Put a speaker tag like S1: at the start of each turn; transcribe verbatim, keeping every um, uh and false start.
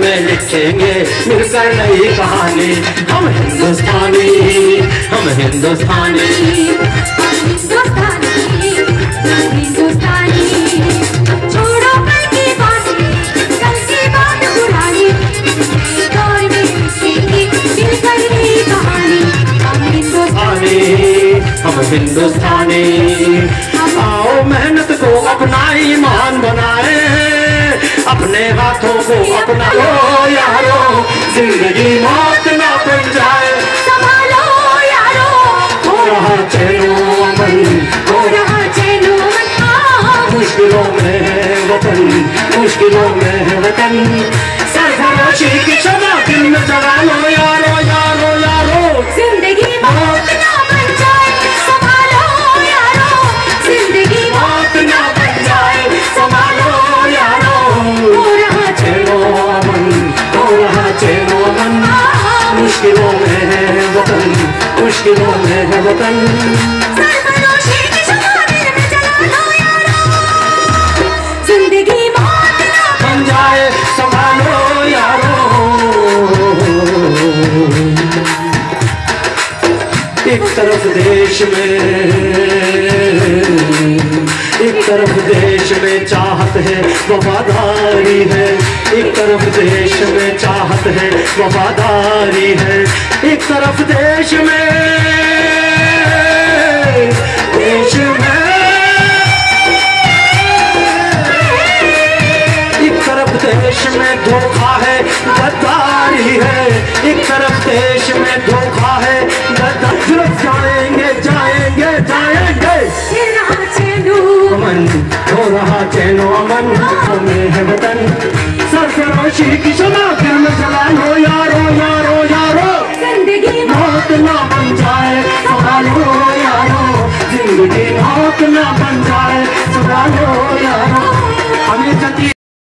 S1: में लिखेंगे मिलकर नई कहानी। हम हिंदुस्तानी, हम हिंदुस्तानी,
S2: हिंदुस्तानी, हिंदुस्तानी। छोड़ो कल की बातें, कल की बात पुरानी, दौर में लिखेंगे मिलकर नई कहानी। हम हिंदुस्तानी,
S1: हम हिंदुस्तानी। आओ मेहनत को अपना ईमान बनाए, अपने हाथों को अपना लो यारो, जिंदगी मौत ना बन जाए।
S2: संभालो यारो,
S1: हो रहा चैनो अमन,
S2: हो रहा चैनो अमन।
S1: मुश्किलों में है वतन, मुश्किलों में है वतन। सरफरोशी की शमा दिल में जला लो यारो, यारो यारो,
S2: जिंदगी मौत ना बन जाए। संभालो यारो, जिंदगी
S1: मौत ना बन जाए। संभालो यारो,
S2: हो रहा
S1: चैनो अमन, हो रहा चैनो अमन। मुश्किलों में है वतन, मुश्किलों में है वतन।
S2: सरफरोशी की शमा दिल में जला लो यारो, जिंदगी मौत ना
S1: बन जाए। संभालो यारो। एक तरफ देश में, एक तरफ देश में चाहत है वफादारी है, एक तरफ देश में चाहत है वफादारी है। एक तरफ देश में, देश में, एक तरफ देश में धोखा है गद्दारी है, एक तरफ देश में धोखा है गद्दारी। जाएंगे जाएंगे जाएंगे, अमन हो रहा चैनो अमन, हमें है वतन। सरफरोशी की शमा दिल में जला लो यारो, यारो यारो,
S2: जिंदगी
S1: मौत ना बन जाए। संभालो यारो, जिंदगी मौत ना बन जाए। संभालो यारो। हम ये